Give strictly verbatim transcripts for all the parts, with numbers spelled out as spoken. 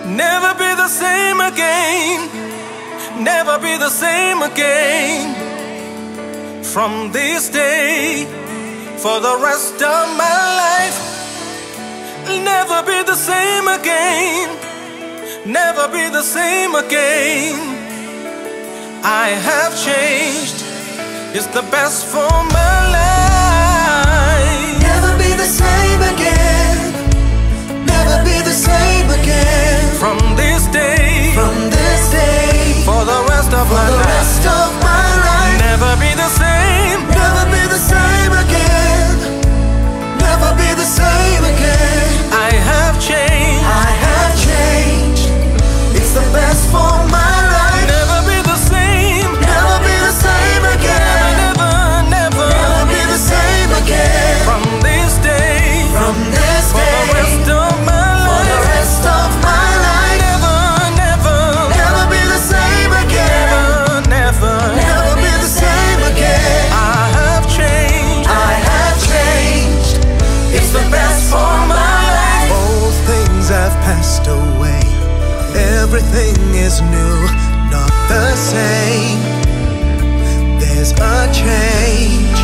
Never be the same again. Never be the same again. From this day, for the rest of my life, never be the same again. Never be the same again. I have changed. It's the best for my life. Never be the same again. Never be the same again. From this day, From this day, for the rest of for my the life, rest of my life. never be the same. Never be the same again. Never be the same again. I have changed. I have changed. It's the best for my life. Never be the same. Never be the same again. Never, never, Never be the same again. From this day, From this for day, the rest of my for the life, rest of my life. never, never, Never be the same again. never, never, Never be the same again. I have changed. I have changed. It's the best for my life. Old things have passed away. Everything is new, not the same. There's a change.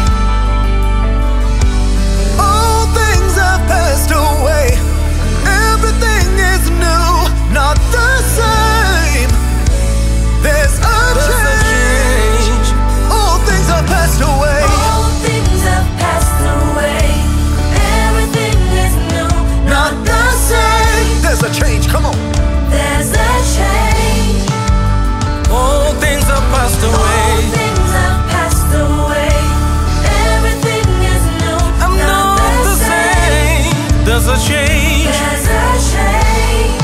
Old things have passed away. Everything is new, not the same. There's a change. Old things have passed away. All things have passed away. Everything is new, not the same. There's a change, come on. There's a change. All things have passed All away. things have passed away. Everything is new, I'm not the same. There's a change. There's a change.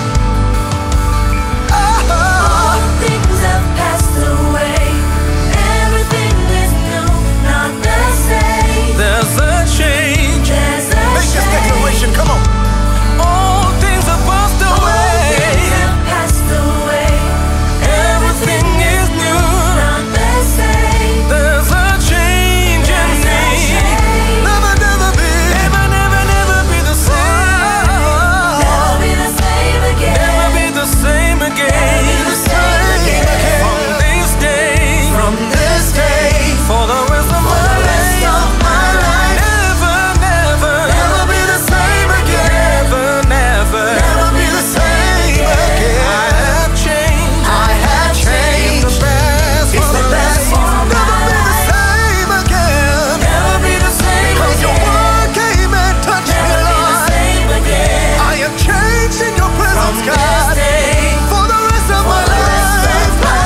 All things have passed away. Everything is new, not the same. There's a change. There's a Make this change. declaration, come on. All things have passed All away. things have passed away. Everything is new. Not the same. There's a change in There's a me. change. Never, never be. Never, never, never be the same. Never be the same again. Never be the same Never be again. the same again. From this day, From this day, for the rest of for my the rest life, of my life. never, never, Never be the same again. never, never. Never be the same again. I have changed. I have changed. It's the best It's for the best life. for my Never be the life. same again. Never be the same Cause your again. word came and touched me, Never be the Lord. same again. I am changed in your presence, From God, this day, for the rest of for my the rest of life. my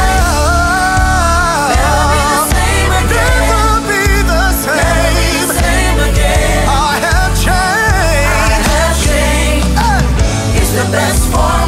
Never be the same again. Never be the Never be same. the same again. I have I changed. have changed. Hey. It's the best for